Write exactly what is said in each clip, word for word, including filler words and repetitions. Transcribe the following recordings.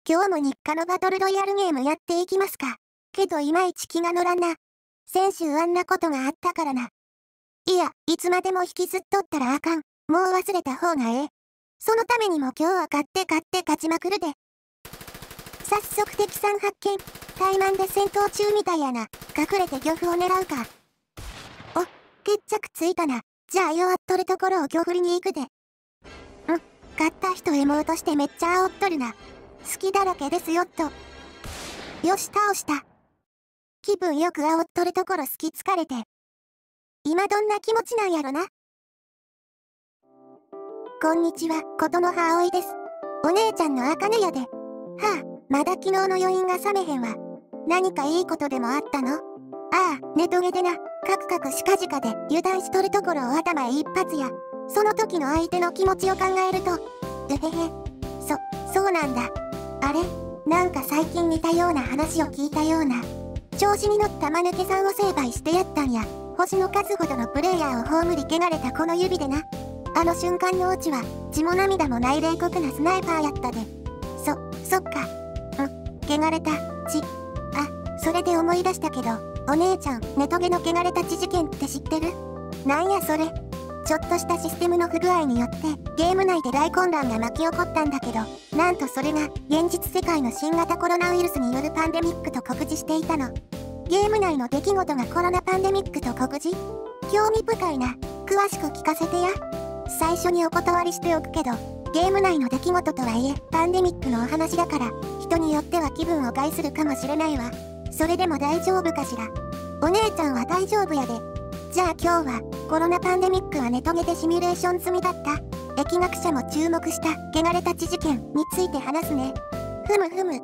今日も日課のバトルロイヤルゲームやっていきますか。けどいまいち気が乗らんな。先週あんなことがあったからな。いや、いつまでも引きずっとったらあかん。もう忘れた方がええ。そのためにも今日は勝って勝って勝ちまくるで。早速敵さん発見。怠慢で戦闘中みたいやな。隠れて漁夫を狙うか。お、決着ついたな。じゃあ弱っとるところを漁夫に行くで。ん、勝った人エモートしてめっちゃ煽っとるな。好きだらけですよっと。よし倒した。気分よく煽っとるところ好き疲れて。今どんな気持ちなんやろな。こんにちは、ことの葉葵です。お姉ちゃんのあかねやで。はあ、まだ昨日の余韻が冷めへんわ。何かいいことでもあったの？ああ、ネトゲでな、カクカクしかじかで油断しとるところを頭へ一発や。その時の相手の気持ちを考えると、うへへ。そ、そうなんだ。あれ？なんか最近似たような話を聞いたような。調子に乗った間抜けさんを成敗してやったんや。星の数ほどのプレイヤーを葬り汚れたこの指でな。あの瞬間のオチは、血も涙もない冷酷なスナイパーやったで。そ、そっか。ん、汚れた、血。あ、それで思い出したけど、お姉ちゃん、ネトゲの汚れた血事件って知ってる？なんやそれ。ちょっとしたシステムの不具合によって、ゲーム内で大混乱が巻き起こったんだけど、なんとそれが、現実世界の新型コロナウイルスによるパンデミックと告示していたの。ゲーム内の出来事がコロナパンデミックと告示？興味深いな。詳しく聞かせてや。最初にお断りしておくけど、ゲーム内の出来事とはいえ、パンデミックのお話だから、人によっては気分を害するかもしれないわ。それでも大丈夫かしら。お姉ちゃんは大丈夫やで。じゃあ今日は、コロナパンデミックはネトゲでシミュレーション済みだった。疫学者も注目した汚れた血事件について話すね。ふむふむ。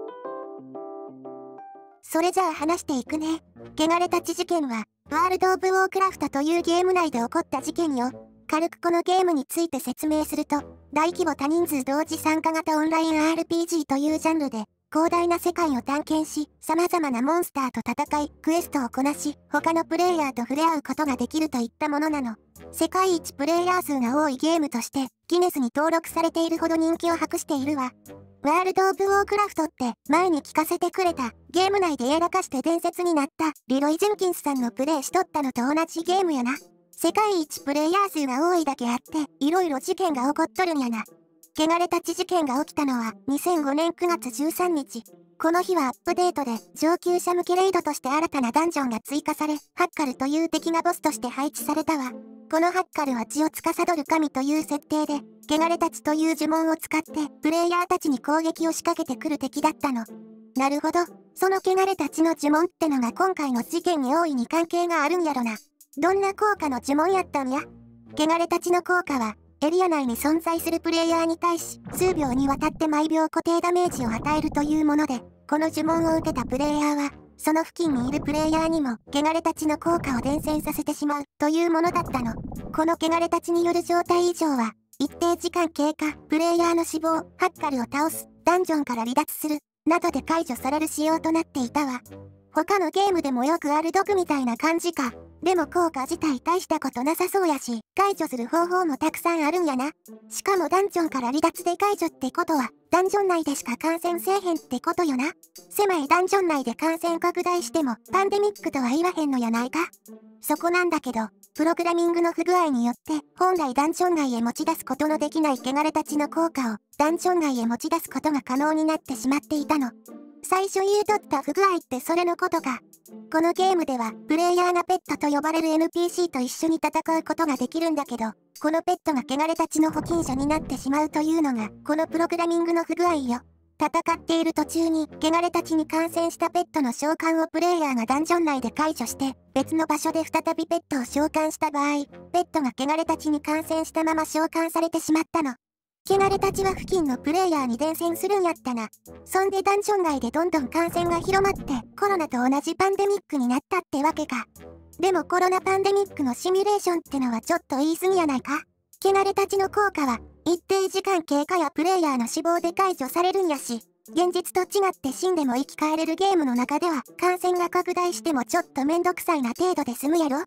それじゃあ話していくね。汚れた血事件は、ワールド・オブ・ウォークラフトというゲーム内で起こった事件よ。軽くこのゲームについて説明すると、大規模多人数同時参加型オンライン アールピージー というジャンルで、広大な世界を探検し、様々なモンスターと戦い、クエストをこなし、他のプレイヤーと触れ合うことができるといったものなの。世界一プレイヤー数が多いゲームとして、ギネスに登録されているほど人気を博しているわ。ワールド・オブ・ウォークラフトって前に聞かせてくれた、ゲーム内でやらかして伝説になったリロイ・ジェンキンスさんのプレイしとったのと同じゲームやな。世界一プレイヤー数が多いだけあって、いろいろ事件が起こっとるんやな。汚れた血事件が起きたのはにせんごねんくがつじゅうさんにち。この日はアップデートで上級者向けレイドとして新たなダンジョンが追加され、ハッカルという敵がボスとして配置されたわ。このハッカルは血を司る神という設定で、汚れた血という呪文を使ってプレイヤーたちに攻撃を仕掛けてくる敵だったの。なるほど。その汚れた血の呪文ってのが今回の事件に大いに関係があるんやろな。どんな効果の呪文やったんや？汚れた血の効果は、エリア内に存在するプレイヤーに対し、数秒にわたって毎秒固定ダメージを与えるというもので、この呪文を受けたプレイヤーは、その付近にいるプレイヤーにも、汚れた血の効果を伝染させてしまう、というものだったの。この汚れた血による状態異常は、一定時間経過、プレイヤーの死亡、ハッカルを倒す、ダンジョンから離脱する、などで解除される仕様となっていたわ。他のゲームでもよくある毒みたいな感じか。でも効果自体大したことなさそうやし、解除する方法もたくさんあるんやな。しかもダンジョンから離脱で解除ってことは、ダンジョン内でしか感染せえへんってことよな。狭いダンジョン内で感染拡大しても、パンデミックとは言わへんのやないか。そこなんだけど、プログラミングの不具合によって、本来ダンジョン内へ持ち出すことのできない汚れた血の効果を、ダンジョン内へ持ち出すことが可能になってしまっていたの。最初言うとった不具合ってそれのことか。このゲームでは、プレイヤーがペットと呼ばれる エヌピーシー と一緒に戦うことができるんだけど、このペットが汚れた血の保菌者になってしまうというのが、このプログラミングの不具合よ。戦っている途中に、汚れた血に感染したペットの召喚をプレイヤーがダンジョン内で解除して、別の場所で再びペットを召喚した場合、ペットが汚れた血に感染したまま召喚されてしまったの。汚れた血は付近のプレイヤーに伝染するんやったな。そんでダンジョン内でどんどん感染が広まってコロナと同じパンデミックになったってわけか。でもコロナパンデミックのシミュレーションってのはちょっと言い過ぎやないか。汚れた血の効果は一定時間経過やプレイヤーの死亡で解除されるんやし、現実と違って死んでも生き返れるゲームの中では感染が拡大してもちょっとめんどくさいな程度で済むやろ。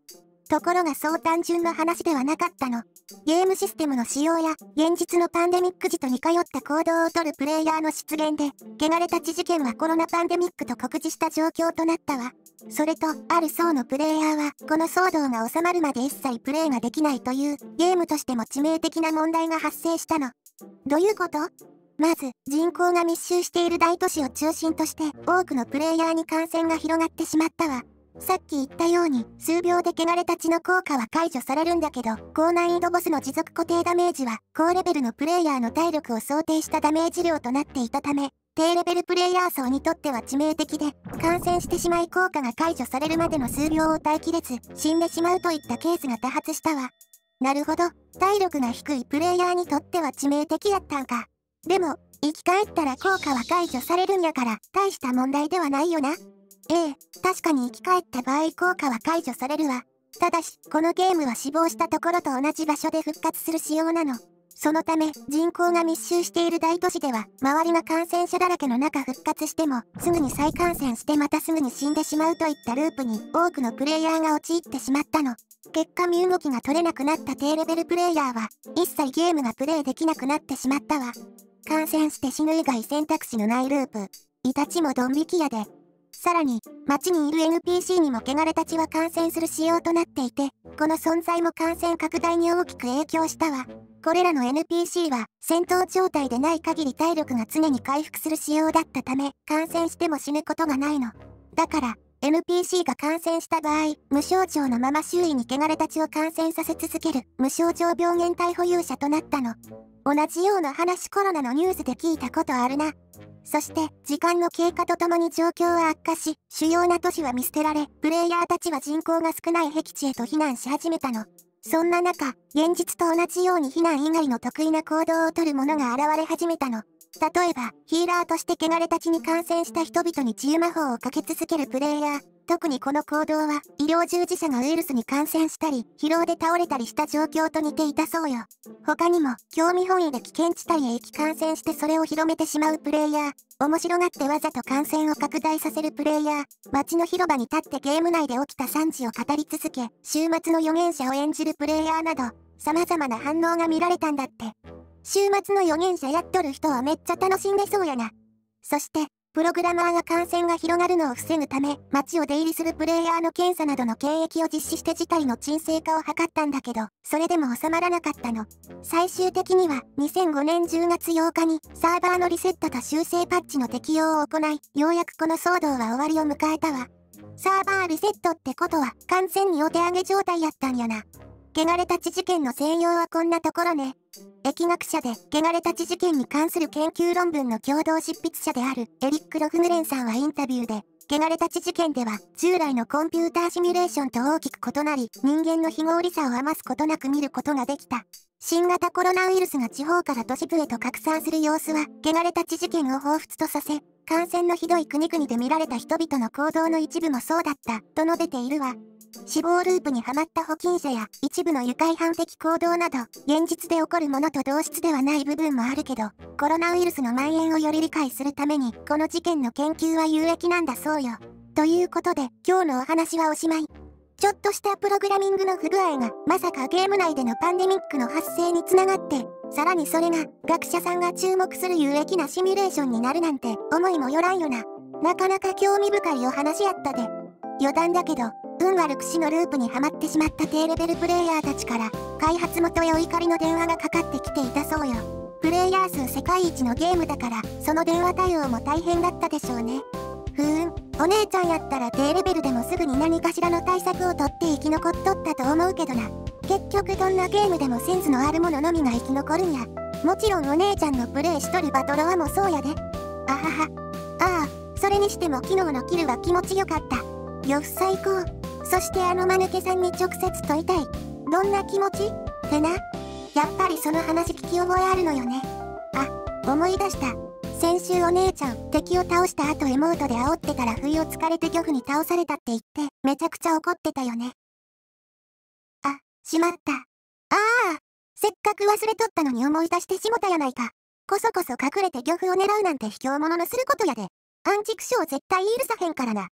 ところがそう単純な話ではなかったの。ゲームシステムの使用や、現実のパンデミック時と似通った行動をとるプレイヤーの出現で、汚れた知事件はコロナパンデミックと酷似した状況となったわ。それと、ある層のプレイヤーは、この騒動が収まるまで一切プレイができないという、ゲームとしても致命的な問題が発生したの。どういうこと？まず、人口が密集している大都市を中心として、多くのプレイヤーに感染が広がってしまったわ。さっき言ったように、数秒で汚れた血の効果は解除されるんだけど、高難易度ボスの持続固定ダメージは、高レベルのプレイヤーの体力を想定したダメージ量となっていたため、低レベルプレイヤー層にとっては致命的で、感染してしまい効果が解除されるまでの数秒を耐えきれず、死んでしまうといったケースが多発したわ。なるほど、体力が低いプレイヤーにとっては致命的だったんか。でも、生き返ったら効果は解除されるんやから、大した問題ではないよな。ええ、確かに生き返った場合効果は解除されるわ。ただし、このゲームは死亡したところと同じ場所で復活する仕様なの。そのため、人口が密集している大都市では、周りが感染者だらけの中復活しても、すぐに再感染してまたすぐに死んでしまうといったループに、多くのプレイヤーが陥ってしまったの。結果身動きが取れなくなった低レベルプレイヤーは、一切ゲームがプレイできなくなってしまったわ。感染して死ぬ以外選択肢のないループ。イタチもドン引きやで。さらに、街にいる エヌピーシー にも汚れた血は感染する仕様となっていて、この存在も感染拡大に大きく影響したわ。これらの エヌピーシー は、戦闘状態でない限り体力が常に回復する仕様だったため、感染しても死ぬことがないの。だから、エヌピーシー が感染した場合、無症状のまま周囲に汚れた血を感染させ続ける、無症状病原体保有者となったの。同じような話コロナのニュースで聞いたことあるな。そして、時間の経過とともに状況は悪化し、主要な都市は見捨てられ、プレイヤーたちは人口が少ない僻地へと避難し始めたの。そんな中、現実と同じように避難以外の得意な行動をとる者が現れ始めたの。例えば、ヒーラーとして汚れた血に感染した人々に治癒魔法をかけ続けるプレイヤー。特にこの行動は、医療従事者がウイルスに感染したり、疲労で倒れたりした状況と似ていたそうよ。他にも、興味本位で危険地帯へ行き感染してそれを広めてしまうプレイヤー、面白がってわざと感染を拡大させるプレイヤー、街の広場に立ってゲーム内で起きた惨事を語り続け、週末の預言者を演じるプレイヤーなど、様々な反応が見られたんだって。週末の預言者やっとる人はめっちゃ楽しんでそうやな。そして、プログラマーが感染が広がるのを防ぐため、街を出入りするプレイヤーの検査などの検疫を実施して事態の沈静化を図ったんだけど、それでも収まらなかったの。最終的には、にせんごねんじゅうがつようかに、サーバーのリセットと修正パッチの適用を行い、ようやくこの騒動は終わりを迎えたわ。サーバーリセットってことは、完全にお手上げ状態やったんやな。汚れた血事件の専用はこんなところね。疫学者で汚れた血事件に関する研究論文の共同執筆者であるエリック・ロフグレンさんはインタビューで、汚れた血事件では従来のコンピューターシミュレーションと大きく異なり、人間の非合理さを余すことなく見ることができた。新型コロナウイルスが地方から都市部へと拡散する様子は、汚れた血事件を彷彿とさせ、感染のひどい国々で見られた人々の行動の一部もそうだった、と述べているわ。死亡ループにはまった保菌者や一部の愉快犯的行動など、現実で起こるものと同質ではない部分もあるけど、コロナウイルスの蔓延をより理解するために、この事件の研究は有益なんだそうよ。ということで、今日のお話はおしまい。ちょっとしたプログラミングの不具合が、まさかゲーム内でのパンデミックの発生につながって、さらにそれが、学者さんが注目する有益なシミュレーションになるなんて、思いもよらんよな。なかなか興味深いお話やったで。余談だけど、運悪く死のループにはまってしまった低レベルプレイヤーたちから、開発元へお怒りの電話がかかってきていたそうよ。プレイヤー数世界一のゲームだから、その電話対応も大変だったでしょうね。ふーん、お姉ちゃんやったら低レベルでもすぐに何かしらの対策をとって生き残っとったと思うけどな。結局どんなゲームでもセンスのある者のみが生き残るんや。もちろんお姉ちゃんのプレイしとるバトロワもそうやで。あはは。ああ、それにしても昨日のキルは気持ちよかった。呂布最高。そしてあの間抜けさんに直接問いたい。どんな気持ちってな。やっぱりその話聞き覚えあるのよね。あ、思い出した。先週お姉ちゃん、敵を倒した後エモートで煽ってたら不意をつかれて漁夫に倒されたって言って、めちゃくちゃ怒ってたよね。あ、しまった。ああ、せっかく忘れとったのに思い出してしもたやないか。こそこそ隠れて漁夫を狙うなんて卑怯者のすることやで。アンチクショー絶対許さへんからな。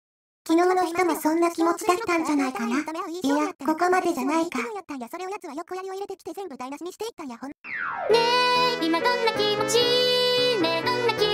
昨日の人もそんな気持ちだったんじゃないかな。いや、ここまでじゃないか。それを奴は横やりを入れてきて全部台無しにしていったんや。ねえ、今どんな気持ち？ねえ、どんな気持ち？